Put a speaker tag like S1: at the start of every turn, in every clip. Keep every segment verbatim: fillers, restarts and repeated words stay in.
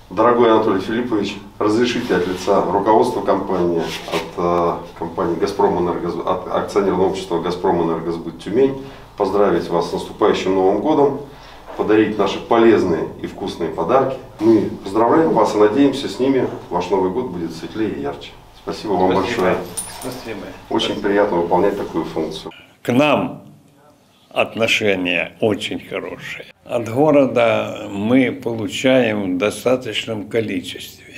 S1: Дорогой Анатолий Филиппович, разрешите от лица руководства компании, от э, компании «Газпромэнергосбыт», от акционерного общества «Газпромэнергосбыт Тюмень» поздравить вас с наступающим Новым годом, подарить наши полезные и вкусные подарки. Мы поздравляем вас и надеемся, с ними ваш Новый год будет светлее и ярче. Спасибо вам
S2: Спасибо.
S1: большое.
S2: Спасибо.
S1: Очень
S2: Спасибо.
S1: приятно выполнять такую функцию.
S2: К нам отношения очень хорошие. От города мы получаем в достаточном количестве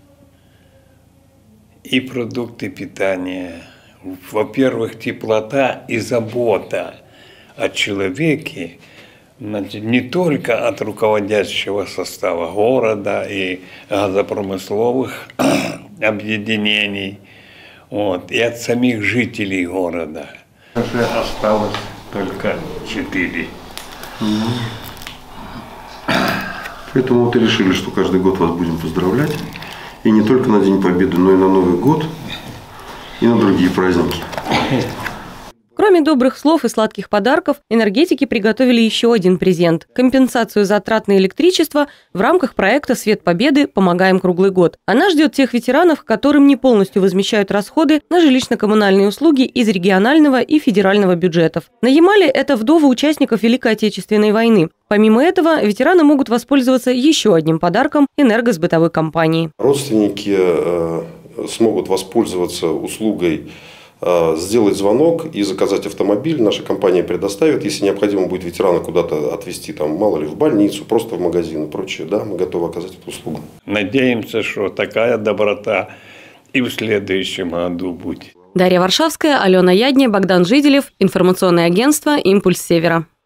S2: и продукты питания. Во-первых, теплота и забота о человеке, значит, не только от руководящего состава города и газопромысловых объединений, вот, и от самих жителей города. Уже осталось только четыре.
S1: Поэтому вот и решили, что каждый год вас будем поздравлять. И не только на День Победы, но и на Новый год, и на другие праздники.
S3: Кроме добрых слов и сладких подарков, энергетики приготовили еще один презент – компенсацию затрат на электричество в рамках проекта «Свет Победы. Помогаем круглый год». Она ждет тех ветеранов, которым не полностью возмещают расходы на жилищно-коммунальные услуги из регионального и федерального бюджетов. На Ямале это вдовы участников Великой Отечественной войны. Помимо этого, ветераны могут воспользоваться еще одним подарком энергосбытовой компании.
S1: Родственники э, смогут воспользоваться услугой сделать звонок и заказать автомобиль. Наша компания предоставит. Если необходимо будет ветерана куда-то отвезти, там, мало ли, в больницу, просто в магазин и прочее, да, мы готовы оказать эту услугу.
S2: Надеемся, что такая доброта и в следующем году будет.
S3: Дарья Варшавская, Алена Ядня, Богдан Жиделев. Информационное агентство «Импульс Севера».